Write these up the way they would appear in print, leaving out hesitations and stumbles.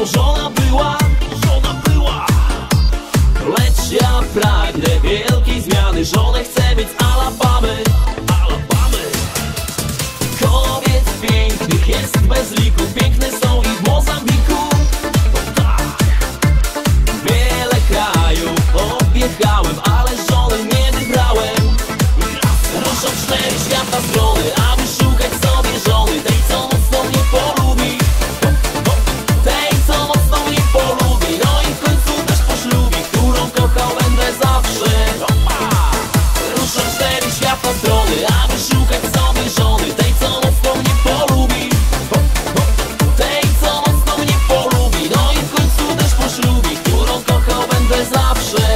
bo żona była, lecz ja pragnę wielkiej zmiany. Żonę chcę mieć z Alabamy. Kobiet pięknych jest bez liku, piękne są i w Mozambiku. Wiele krajów objechałem, ale żony nie wybrałem. Ruszam 4 świata strony, aby szukać sobie żony, tej co mocno mnie polubi, tej co mocno mnie polubi, no i w końcu też poślubi, którą kochał będę zawsze. Ruszam 4 świata strony, aby szukać sobie żony, tej co mocno mnie polubi, tej co mocno mnie polubi, no i w końcu też poślubi, którą kochał będę zawsze.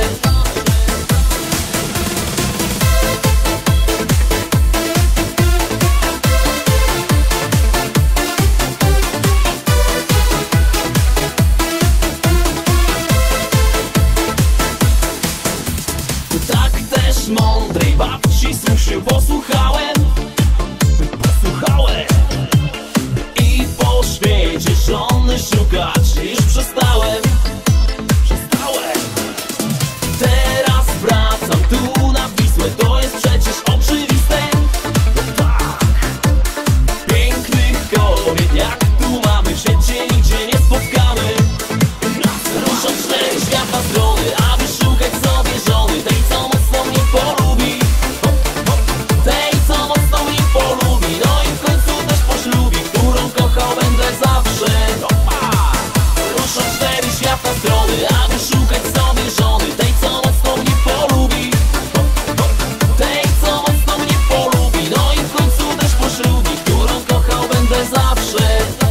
Tak też mądrej babci słów się posłuchałem i po świecie żony szukać już przestałem. Teraz wracam tu na Wisłę, to jest przecież oczywiste. Pięknych kobiet jak tu mamy w świecie nigdzie nie spotkamy. Ruszam 4 świata strony, aby szukać sobie żony, tej co mocno mnie polubi, tej co mocno mnie polubi, no i w końcu też poślubi, którą kochał będę zawsze. Ruszam 4 świata strony, aby szukać sobie żony, tej co mocno mnie polubi, tej co mocno mnie polubi, no i w końcu też poślubi, którą kochał będę zawsze.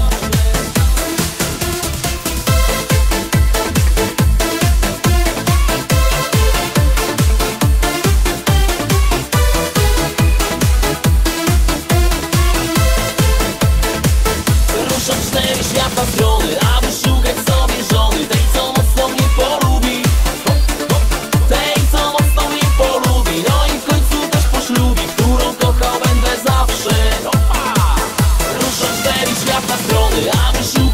Ruszam 4 świata strony, aby szukać sobie żony, tej co mocno mnie polubi, tej co mocno mnie polubi, no i w końcu też poślubi, którą kochał będę zawsze. Ruszam 4 świata strony, aby szukać